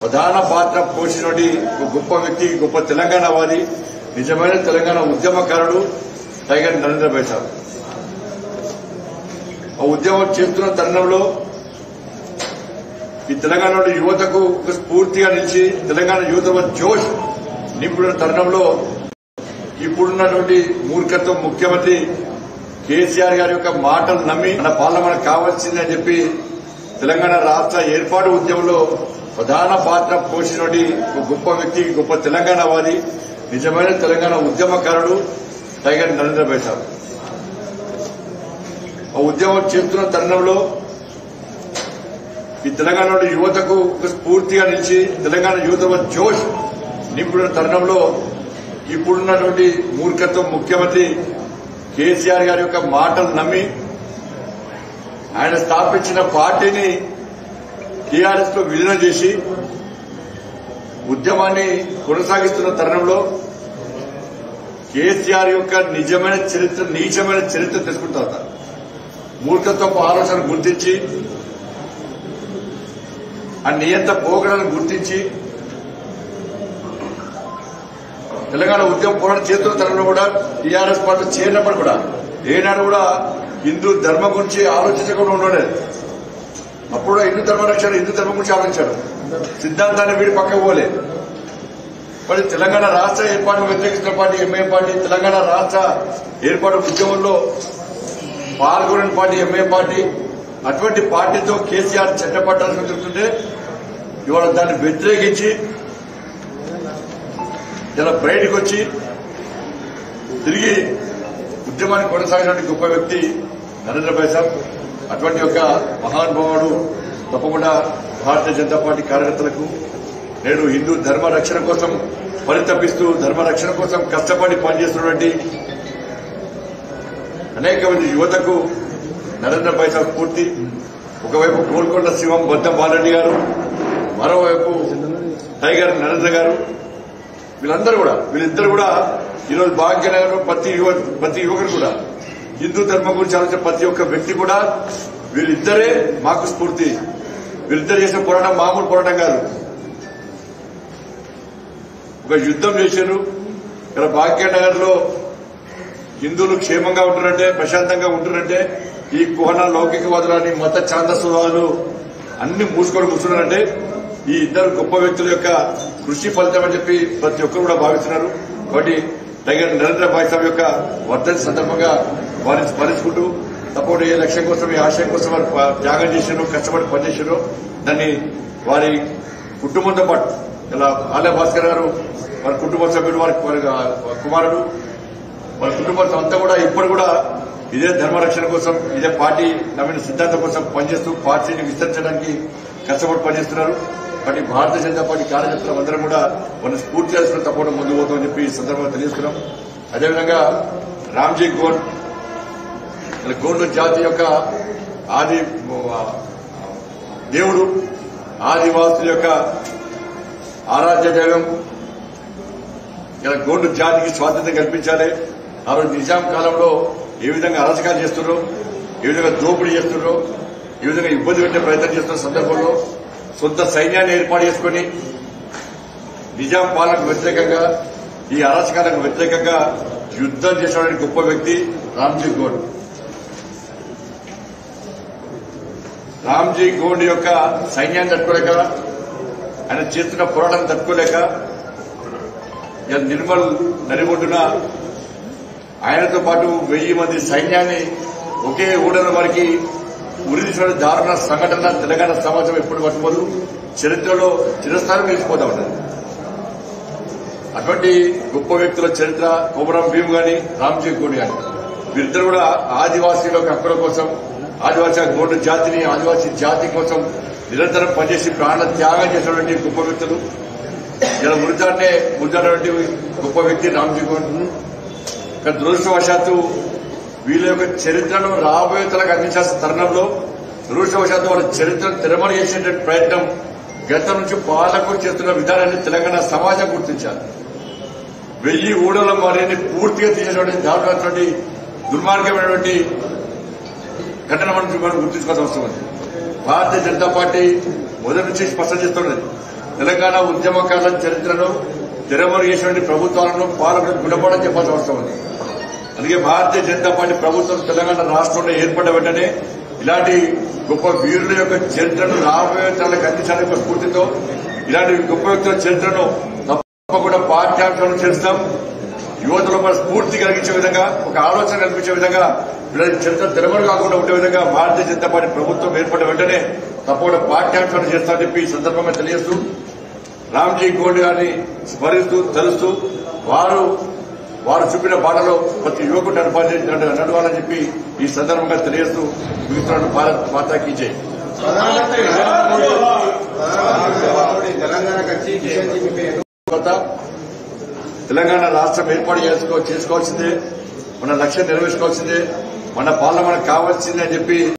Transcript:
ప్రధాన పాత్ర పోషించినటువంటి ఒక గొప్ప వ్యక్తి, గొప్ప తెలంగాణవాది, నిజమైన తెలంగాణ ఉద్యమకారుడు టైగర్ నరేంద్ర భాయ్ సాబ్. ఆ ఉద్యమం చేస్తున్న తరుణంలో ఈ తెలంగాణలోని యువతకు ఒక స్ఫూర్తిగా నిలిచి తెలంగాణ యువత జోష్ నింపుతున్న తరుణంలో ఇప్పుడున్నటువంటి మూర్ఖత్వం ముఖ్యమంత్రి కేసీఆర్ గారి యొక్క మాటలు నమ్మి మన పాలన మనకు కావాల్సిందని చెప్పి తెలంగాణ రాష్ట్ర ఏర్పాటు ఉద్యమంలో ప్రధాన పాత్ర పోషించినటువంటి ఒక గొప్ప వ్యక్తి, గొప్ప తెలంగాణవాది, నిజమైన తెలంగాణ ఉద్యమకారుడు టైగర్ నరేంద్ర భాయ్ సాబ్. ఆ ఉద్యమం చేస్తున్న తరుణంలో ఈ తెలంగాణలోని యువతకు ఒక స్ఫూర్తిగా నిలిచి తెలంగాణ యువత జోష్ నింపుతున్న తరుణంలో ఇప్పుడున్నటువంటి మూర్ఖత్వం ముఖ్యమంత్రి కేసీఆర్ గారి యొక్క మాటలు నమ్మి ఆయన స్థాపించిన పార్టీని టీఆర్ఎస్ లో విలీనం చేసి ఉద్యమాన్ని కొనసాగిస్తున్న తరుణంలో కేసీఆర్ యొక్క నిజమైన చరిత్ర, నీచమైన చరిత్ర తెలుసుకుంటా మూర్ఖత్వపు ఆలోచన గుర్తించి ఆ నియంత పోగడలను గుర్తించి తెలంగాణ ఉద్యమం పోరాటం చేస్తున్న తరంలో కూడా టీఆర్ఎస్ పార్టీ చేరినప్పుడు కూడా ఏనాడు కూడా హిందూ ధర్మం గురించి ఆలోచించకుండా ఉండలేదు. అప్పుడు హిందూ ధర్మ రక్షణ, హిందూ ధర్మం గురించి ఆలోచించాడు. సిద్ధాంతాన్ని వీడి పక్కకు పోలే. మరి తెలంగాణ రాష్ట్ర ఏర్పాటును వ్యతిరేకిస్తున్న పార్టీ ఎంఐఎం పార్టీ, తెలంగాణ రాష్ట్ర ఏర్పాటు ఉద్యమంలో పాల్గొని పార్టీ ఎంఐఎం పార్టీ, అటువంటి పార్టీతో కేసీఆర్ చట్టపట్టాలని చెప్తుంటే ఇవాళ దాన్ని వ్యతిరేకించి ఇలా బయటకు వచ్చి తిరిగి ఉద్యమాన్ని కొనసాగినటువంటి గొప్ప వ్యక్తి నరేంద్ర భాయ్ సాబ్. అటువంటి యొక్క మహానుభావుడు తప్పకుండా భారతీయ జనతా పార్టీ కార్యకర్తలకు నేడు హిందూ ధర్మ రక్షణ కోసం పరితపిస్తూ ధర్మ రక్షణ కోసం కష్టపడి పనిచేస్తున్నటువంటి అనేక మంది యువతకు నరేంద్ర భాయ్ సాబ్ స్ఫూర్తి. ఒకవైపు గోల్కొండ శివం బద్దం బాలరెడ్డి గారు, మరోవైపు టైగర్ నరేంద్ర గారు, వీళ్ళిద్దరు కూడా ఈరోజు భాగ్యనగరంలో ప్రతి యువకుడు కూడా హిందూ ధర్మం గురించి ఆలోచించే ప్రతి ఒక్క వ్యక్తి కూడా వీళ్ళిద్దరే మాకు స్ఫూర్తి. వీళ్ళిద్దరు చేసిన పోరాటం మామూలు పోరాటం కాదు. ఒక యుద్దం చేశారు. ఇక్కడ భాగ్యనగర్ లో హిందువులు క్షేమంగా ఉంటున్నట్టే, ప్రశాంతంగా ఉంటున్నట్టే ఈ కుహన లౌకికవాదులని మత ఛాందస్వాదులు అన్ని మూసుకొని కూర్చున్నారంటే ఈ ఇద్దరు గొప్ప వ్యక్తుల యొక్క కృషి ఫలితం అని చెప్పి ప్రతి ఒక్కరు కూడా భావిస్తున్నారు. కాబట్టి టైగర్ నరేంద్ర భాయ్ సాబ్ యొక్క వర్ధంతి సందర్భంగా వారిని స్మరించుకుంటూ తప్పకుండా ఏ లక్ష్యం కోసం, ఈ ఆశయం కోసం వారు త్యాగం చేశారో, కష్టపడి పనిచేశారో దాన్ని వారి కుటుంబంతో పాటు ఇలా ఆలయ భాస్కర్ గారు, వారి కుటుంబ సభ్యులు, వారి కుమారుడు, వారి కుటుంబం అంతా కూడా ఇప్పుడు కూడా ఇదే ధర్మ రక్షణ కోసం, ఇదే పార్టీ నవీన సిద్ధాంతం కోసం పనిచేస్తూ పార్టీని విస్తరించడానికి కష్టపడి పనిచేస్తున్నారు. కాబట్టి భారతీయ జనతా పార్టీ కార్యకర్తలు అందరం కూడా మన స్ఫూర్తి చేసుకుని తప్పకుండా ముందుకు పోతామని చెప్పి ఈ సందర్భంగా తెలియజేస్తున్నాం. అదేవిధంగా రామ్జీ గోండ్, గోండు జాతి యొక్క ఆది దేవుడు, ఆదివాసుల యొక్క ఆరాధ్య దైవం. ఇలా గోండు జాతికి స్వాతంత్ర్యం కల్పించాలి. ఆ రోజు నిజాం కాలంలో ఏ విధంగా అరాచకాలు చేస్తున్నారో, ఏ విధంగా దోపిడీ చేస్తున్నారో, ఏ విధంగా ఇబ్బంది పెట్టే ప్రయత్నం చేస్తున్న సందర్భంలో సొంత సైన్యాన్ని ఏర్పాటు చేసుకుని నిజాం పాలనకు వ్యతిరేకంగా, ఈ అరాచకాలకు వ్యతిరేకంగా యుద్దం చేసిన గొప్ప వ్యక్తి రామ్జీ గోండ్. రామ్జీ గోండ్ యొక్క సైన్యాన్ని తట్టుకోలేక, ఆయన చేస్తున్న పోరాటం తట్టుకోలేక నిర్మల్ నడిబొడ్డున ఆయనతో పాటు 1000 మంది సైన్యాన్ని ఒకే ఊడల వారికి ఉరిదీసిన దారుణ సంఘటన తెలంగాణ సమాజం ఎప్పుడు మర్చిపోదు, చరిత్రలో చిరస్థానం నిలిచిపోతా ఉన్నది. అటువంటి గొప్ప వ్యక్తుల చరిత్ర కొమరం భీమ్ గాని, రామ్జీ గోండ్ గాని, వీరిద్దరు కూడా ఆదివాసీల హక్కుల కోసం, ఆదివాసీ గోండు జాతిని, ఆదివాసీ జాతి కోసం నిరంతరం పనిచేసి ప్రాణ త్యాగం చేసినటువంటి గొప్ప వ్యక్తులు. ఇలా మురిదాడినటువంటి గొప్ప వ్యక్తి రామ్జీ గోండ్. కానీ దురదృష్టవశాత్తు వీళ్ళ యొక్క చరిత్రను రాబోయే తలకు అందించాల్సిన తరుణంలో దురదృష్టవశాత్తు వాళ్ళ చరిత్రను తిరమడి చేసేటువంటి ప్రయత్నం గతం నుంచి పాలకులు చేస్తున్న విధానాన్ని తెలంగాణ సమాజం గుర్తించాలి. 1000 ఊడల వారిని పూర్తిగా తీసేటువంటి దారుణమైనటువంటి దుర్మార్గమైనటువంటి ఘటన మనం గుర్తించుకోవాల్సిన అవసరం ఉంది. భారతీయ జనతా పార్టీ మొదటి నుంచి స్పష్టం చేస్తున్నది, తెలంగాణ ఉద్యమకాల చరిత్రను తెరమరుగు చేసినటువంటి ప్రభుత్వాలను పాలకులకు గుణపడం చెప్పాల్సిన అవసరం ఉంది. అందుకే భారతీయ జనతా పార్టీ ప్రభుత్వం తెలంగాణ రాష్ట్రంలో ఏర్పడ్డ వెంటనే ఇలాంటి గొప్ప వీరుల యొక్క చరిత్రను రాబోయే తరాలకు అందించాలనే స్ఫూర్తితో ఇలాంటి గొప్ప వ్యక్తుల చరిత్రను తప్పకుండా పాఠ్యాంశాలను చేస్తాం. యువతలో మన స్ఫూర్తి కలిగించే విధంగా, ఒక ఆలోచన కల్పించే విధంగా, ఇలాంటి చరిత్ర తెరమరుగు కాకుండా ఉండే విధంగా భారతీయ జనతా పార్టీ ప్రభుత్వం ఏర్పడిన వెంటనే తప్పకుండా పాఠ్యాంశాలను చేస్తామని చెప్పి ఈ సందర్భంగా తెలియజేస్తూ రామ్జీ గోండ్ గారిని స్మరిస్తూ తలుస్తూ వారు చూపిన బాటలో ప్రతి యువకుడు నడవాలని చెప్పి ఈ సందర్భంగా తెలియజేస్తూ మిగతా భారత్ మాతాకి జై. తెలంగాణ రాష్ట్రం ఏర్పాటు చేసుకోవాల్సిందే, మన లక్ష్యం నెరవేర్చుకోవాల్సిందే, మన పాలన మనకు కావాల్సిందే అని చెప్పి